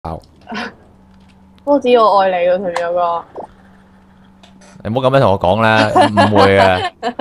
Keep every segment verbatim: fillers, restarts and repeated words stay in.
波子我愛你喎，同有個你唔好咁樣同我講啦，誤會啊！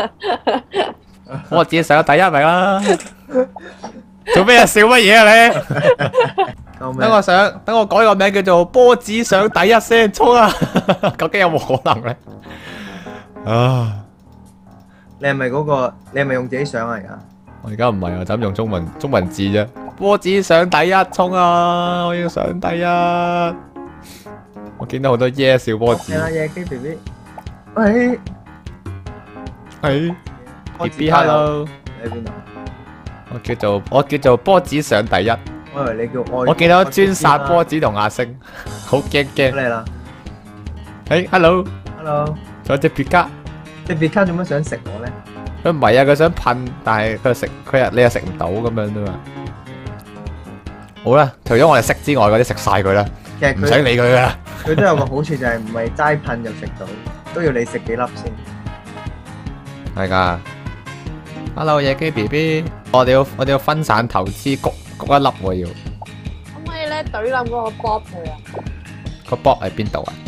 波子上第一名啦，做咩啊？笑乜嘢啊你？等我上，等我改個名叫做波子上第一先，衝啊！究竟有冇可能咧？啊！ 你係咪嗰個？你係咪用自己相嚟噶？ 我而家唔係啊，就咁用中文中文字啫。波子上第一，衝啊！我要上第一。我見到好多耶笑波子。 係啦，夜機 B B。喂， 係 B B hello。 你喺邊度？ 我叫做我叫做波子上第一。 我以為你叫愛。 我見到專殺波子同阿星，好驚驚。 嚟啦。 誒 hello。 Hello。 仲有隻別卡。 隻別卡做乜想食我咧？ 佢唔係啊，佢想噴，但係佢食佢又你又食唔到咁樣啫嘛。好啦，除咗我哋食之外，嗰啲食晒佢啦， 其實唔使理佢啦。 佢都有個好處就係唔係齋噴就食到，都要你食幾粒先。 係噶。Hello， 野雞 B B， 我哋要我哋要分散投資，焗焗一粒我要。 可唔可以咧懟冧嗰個 Bob 佢啊？ 個 Bob 喺邊度啊？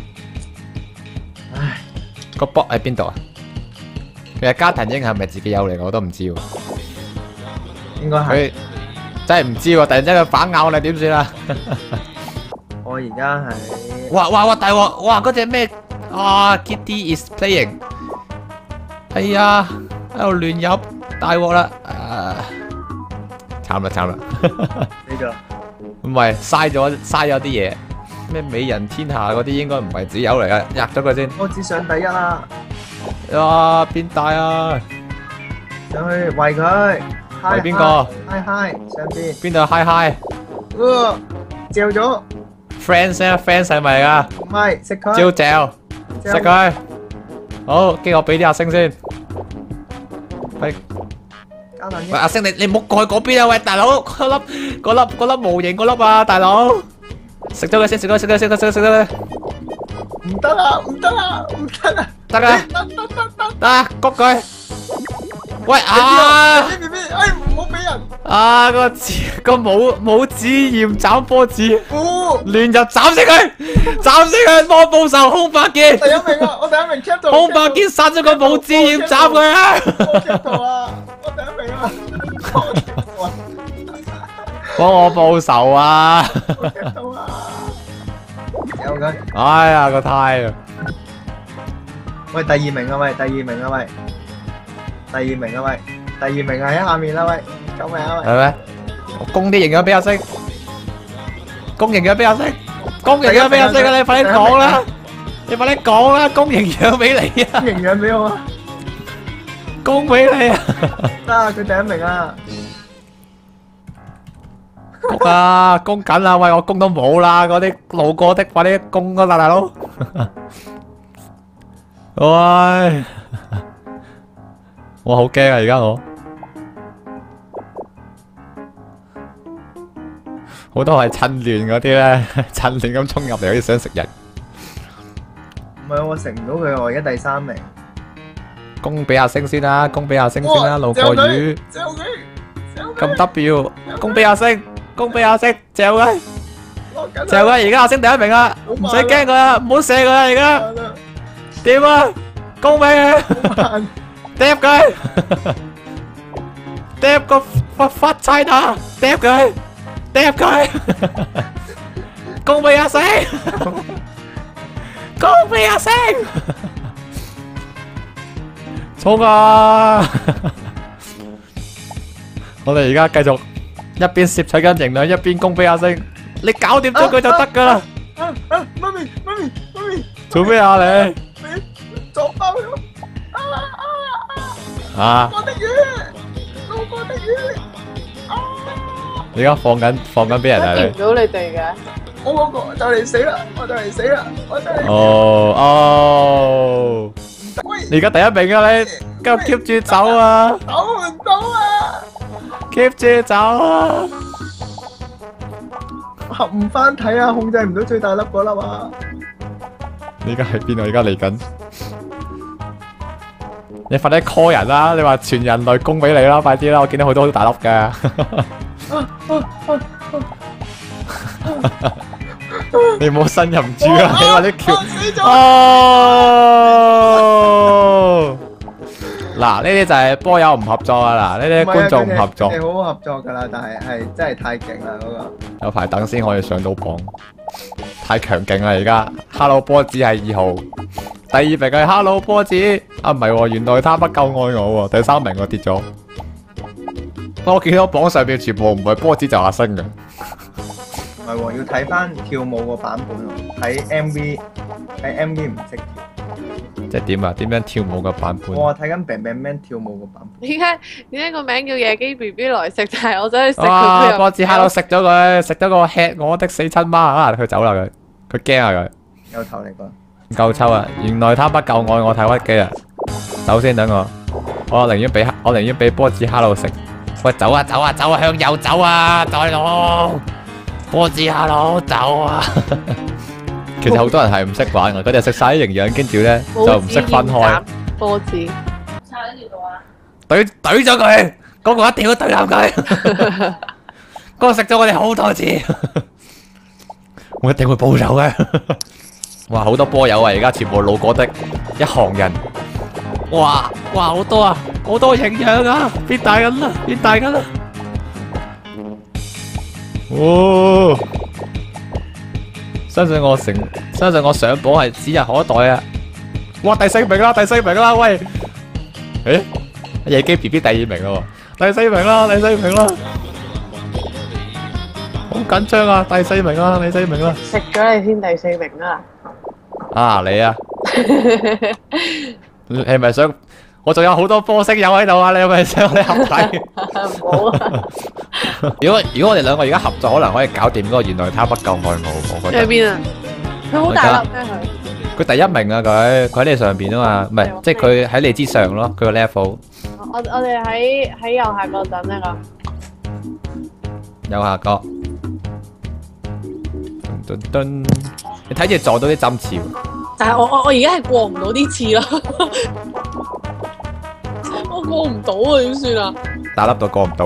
唉， 個 Bob 喺邊度啊？其實加藤鷹係咪自己有嚟我都唔知喎。 應該係。 佢真係唔知喎，突然之間佢反咬你點算啊？ 我而家係。 哇哇哇大鑊！哇嗰隻咩啊 Kitty is playing。哎呀，喺度亂入，大鑊啦！啊，慘啦慘啦！ 呢個唔係嘥咗嘥咗啲嘢。咩美人天下嗰啲應該唔係自己有嚟嘅，壓咗佢先。 我只上第一啦！ 哇，變大啊！ 上去圍佢。 圍邊個？ 嗨嗨，上邊。 邊度 hi hi？ 哇！嚼咗。 friends 啊 friends 係咪啊？ 唔係，食佢。 照嚼，食佢。好，跟住我俾啲阿星先。喂，喂阿星你你唔好過去嗰邊啊！喂大佬，嗰粒嗰粒嗰粒模型嗰粒啊，大佬。食咗佢先，食咗佢，食咗佢，食咗佢，食咗佢。 唔得啦，唔得啦，唔得啦。 得啊！ 得得得得。 得，谷佢。喂啊！ B B B， 哎，唔好俾人。 啊，個字個冇冇指驗斬波子。 哦。 亂入斬死佢，斬死佢，幫我報仇，空白劍。 第一名啊！我第一名 cap 到。 空白劍殺咗個冇指驗斬佢啊！ 我 cap 到啊！我第一名啊！ 幫我報仇啊！ 我 cap 到啊！有佢。 哎呀個胎啊！ 喂，第二名啊喂，第二名啊喂，第二名啊喂，第二名啊喺下面啦喂，救命啊喂！ 係咩？我供啲營養俾阿星，供營養俾阿星，供營養俾阿星啊！你快啲講啦！你快啲講啦！供營養俾你啊！ 營養俾我啊！ 供俾你啊！ 得啊，佢第一名啊！ 供啊，供緊啦！喂，我供都冇啦，嗰啲路過的快啲供啊，大佬！喂，我好驚啊！而家我好多係趁亂嗰啲咧，趁亂咁衝入嚟，好似想食人。 唔係我食唔到佢，我而家第三名。 供俾阿星先啦，供俾阿星先啦，路過魚。咁 W， 供俾阿星，供俾阿星，嚼佢，嚼佢！而家阿星第一名啊，唔使驚佢啊，唔好射佢啊！而家。點啊！攻俾佢，掟佢，掟個發發菜打，掟佢，掟佢，攻俾阿星，攻俾阿星，衝啊！我哋而家繼續一邊攝取緊營養，一邊攻俾阿星。你搞掂咗佢就得噶啦！ 啊啊！媽咪，媽咪，媽咪， 做咩啊你？ 撞爆咗！啊啊啊！ 我的魚，路過的魚。啊！ 而家放緊放緊俾人啊！ 見唔到你哋嘅。 我嗰個就嚟死啦！我就嚟死啦！我就嚟。 哦哦！你而家第一名啊你，繼續 keep 住走啊！ 走唔到啊 ！keep 住走啊！ 合唔翻睇啊！控制唔到最大粒嗰粒啊！ 你而家喺邊啊？而家嚟緊。你快啲 call 人啦！你話全人類供俾你啦，快啲啦！我見到好多好大粒嘅。 你唔好呻吟住啊！你話啲橋死咗。 哦，嗱呢啲就係波友唔合作啊！嗱呢啲觀眾唔合作， 你好好合作㗎啦，但係係真係太勁啦嗰個。 有排等先可以上到榜，太強勁啦而家。Hello 波子係二號，第二名係 Hello 波子，啊唔係喎，原來他不夠愛我喎，第三名我跌咗。我見到榜上邊全部唔係波子就阿星嘅。 唔係喎，要睇翻跳舞個版本喎，睇 M V， 睇 M V 唔識跳。 即係點啊？點樣跳舞嘅版本？ 我睇緊 Bang Bang Man 跳舞個版本。 點解點解個名叫野雞 B B 來食？但係我走去食佢哇！ 佢又波子 Hello 食咗佢，食咗個吃我的死親媽啊！佢走啦佢，佢驚啊佢。 有頭嚟個。 夠抽啊！原來他不夠愛我，太屈機啊！走先等我，我寧願俾我寧願俾波子 Hello 食。喂，走啊走啊走啊，向右走啊，再路！波子 Hello 走啊！其實好多人係唔識玩嘅，佢哋食晒啲營養，跟住咧就唔識分開。 波子， 插喺條度啊！ 懟懟咗佢，嗰個一定要懟冧佢。嗰個食咗我哋好多次，我一定會報仇嘅。哇，好多波友啊！而家全部路過的一行人。哇哇，好多啊，好多營養啊，變大緊啦，變大緊啦。哦，相信我成，相信我上榜係指日可待啊！哇，第四名啦，第四名啦，喂，誒，野雞 B B 第二名咯，第四名啦，第四名啦，好緊張啊！第四名啦，第四名啦， 食咗你先第四名啦。 啊你啊，你係咪想？我仲有好多波星友喺度啊！你係咪想我哋合體？ 唔好啊！ 如果如果我哋兩個而家合作，可能可以搞掂嗰個原來他不夠愛我，我覺得。 喺邊啊？佢好大粒咩佢？ 佢第一名啊！佢佢喺你上邊啊嘛，唔係即係佢喺你之上咯。佢個 level。 我我哋喺喺右下角等呢個。 右下角。噔噔噔！你睇住撞到啲針刺。 但係我我我而家係過唔到啲刺咯。我過唔到啊，點算啊？ 打粒到過唔到，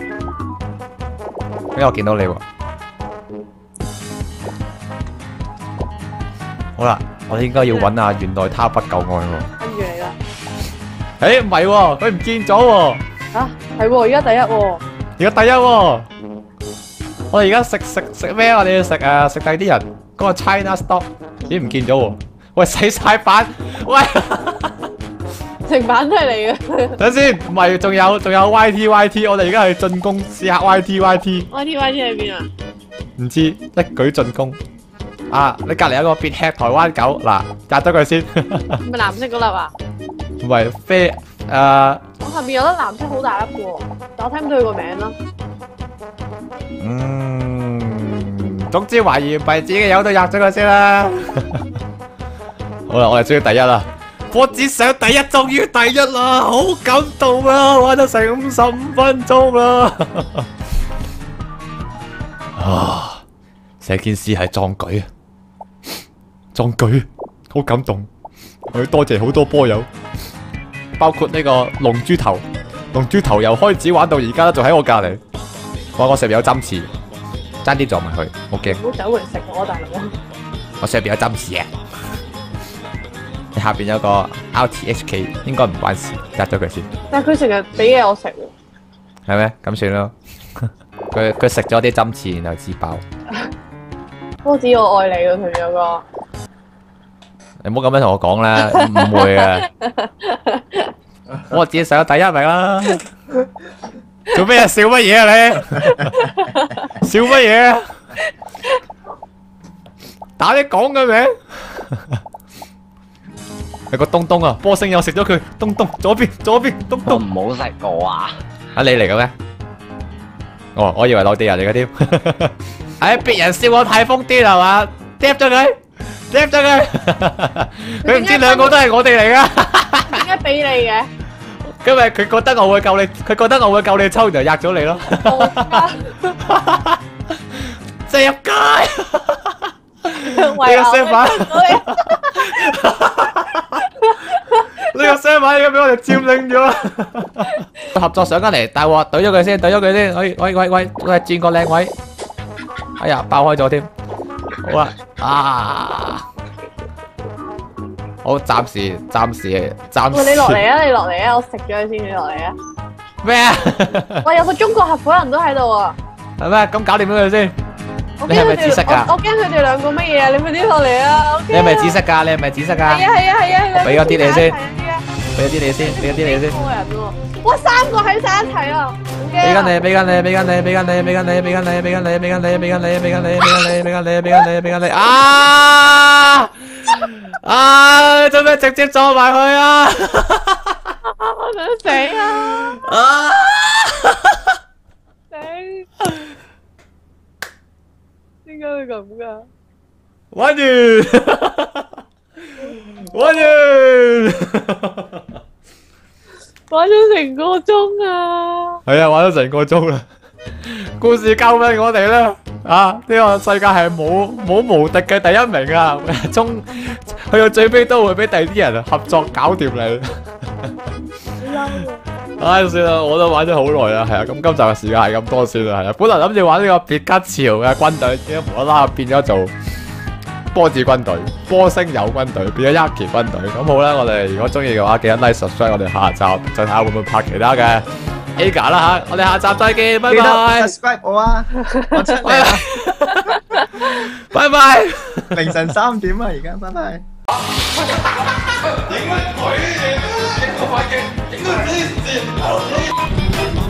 因為我見到你喎。好啦，我應該要揾下原來他不夠愛我。 跟住你啦。 誒唔係喎，佢唔見咗喎。 嚇係喎，而家第一喎。 而家第一喎。我哋而家食食食咩？我哋要食誒食第啲人嗰個 China Stop，咦唔見咗喎？喂洗晒版，喂。 成版都係你嘅。 等先，唔係，仲有仲有 Y T Y T，我哋而家係進攻試下 Y T Y T。 Y T Y T 喺邊啊？ 唔知一舉進攻。啊，你隔離有個別吃台灣狗，嗱，摘咗佢先。 係咪藍色嗰粒啊？ 唔係啡誒， 我下面有粒藍色好大粒嘅喎，但我睇唔到佢個名咯。 嗯，總之懷疑唔係自己嘅友都入咗佢先啦。好啦，我哋終於第一啦。波子上第一，終於第一啦，好感動啊！玩咗成五十五分鐘啦，啊！成件事係壯舉啊，壯舉，好感動。我要多謝好多波友，包括呢個龍珠頭，龍珠頭由開始玩到而家都仲喺我隔離。哇！我上邊有針刺，爭啲撞埋去，好驚。 唔好走嚟食我大佬。 我上邊有針刺啊！下邊有個 R T H K， 應該唔關事，摘咗佢先。 但係佢成日俾嘢我食喎。 係咩？咁算咯。佢佢食咗啲針刺，然後自爆。 波子我愛你喎，佢有個。 你唔好咁樣同我講啦，唔會啊！我自己上咗第一名啦。做咩啊？笑乜嘢啊你？笑乜嘢啊？打你講嘅名。係個東東啊！波星又食咗佢，東東左邊左邊東東。 唔好食我啊！ 啊你嚟嘅咩？哦，我以為內地人嚟嘅添。唉，別人笑我太瘋癲係嘛？嗒咗佢，嗒咗佢。佢唔知兩個都係我哋嚟噶。 點解俾你嘅？ 因為佢覺得我會救你，佢覺得我會救你抽，就壓咗你咯。即係入街。呢個相反。呢個相反已經俾我哋佔領咗。合作上緊嚟，大鑊懟咗佢先，懟咗佢先。喂喂喂喂，喂轉個靚位。 哎呀，爆開咗添。好啦，啊，好，暫時暫時暫時。 喂，你落嚟啊！你落嚟啊！我食咗佢先，你落嚟啊！ 咩啊？ 喂，有個中國合夥人都喺度啊！ 係咩？咁搞掂咗佢先。 我你係咪紫色㗎？ 我我驚佢哋兩個乜嘢啊！你快啲落嚟啊！ 你係咪紫色㗎？你係咪紫色㗎？ 係啊係啊係啊！ 我俾咗啲你先，俾咗啲你先，俾咗啲你先。 多人喎！哇，三個喺晒一齊啊！ 俾緊你，俾緊你，俾緊你，俾緊你，俾緊你，俾緊你，俾緊你，俾緊你，俾緊你，俾緊你，俾緊你，俾緊你，俾緊你，俾緊你，俾緊你，啊！啊！做咩直接坐埋去啊？ 我想死啊！ 啊！ 死！點解會咁㗎？ 玩完，玩完。 玩咗成個鐘啊！ 係啊，玩咗成個鐘啦。故事交俾我哋啦。啊，呢個世界係冇冇無敵嘅第一名啊！中去到最尾都會俾第二啲人合作搞掂你。唉，算啦，我都玩咗好耐啦，係啊。咁今集嘅時間係咁多先啦，係啊。本來諗住玩呢個別吉潮嘅軍隊，點解無啦啦變咗做波子軍隊、波星友軍隊，變咗 Yaki 軍隊。咁好啦，我哋如果中意嘅話，記得 like subscribe。我哋下集再睇下會唔會拍其他嘅 Aga 啦吓。我哋下集再見，拜拜。 subscribe 我啊，我出嚟啦， 拜拜。 凌晨三點啊，而家，拜拜。 影乜鬼嘢？影個塊鏡，影到黐線。